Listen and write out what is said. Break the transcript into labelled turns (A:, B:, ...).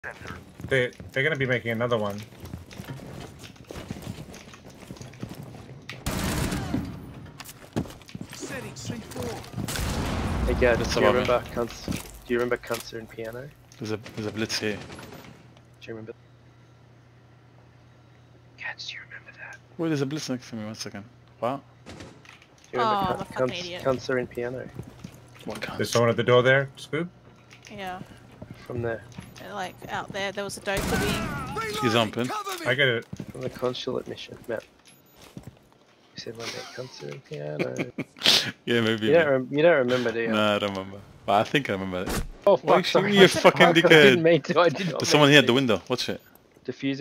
A: They're gonna be making another one.
B: Setting C4.
C: Hey Gad,
D: That's
C: do you
D: above me.
C: remember do you remember Concert and Piano?
D: There's a blitz here.
C: Do you remember? Gad, do you remember that?
D: Wait, there's a blitz next to me. 1 second. What?
C: Do you remember
E: Oh, the fucking idiot.
C: Concert and Piano?
D: What kind?
A: There's someone at the door there, Scoop.
E: Yeah.
C: From the
E: Like out there was a doper being.
D: He's jumping.
A: I get it.
C: from the consulate mission, Matt. You said one day Concert and Piano.
D: Yeah, maybe.
C: You don't remember, do you?
D: Nah, I don't remember. But I think I remember it.
C: Oh
D: Why
C: fuck!
D: shooting
C: Sorry.
D: you, fucking
C: I didn't
D: dickhead?
C: mean to. I did not.
D: There's someone here at the window. Watch it.
C: Diffuser.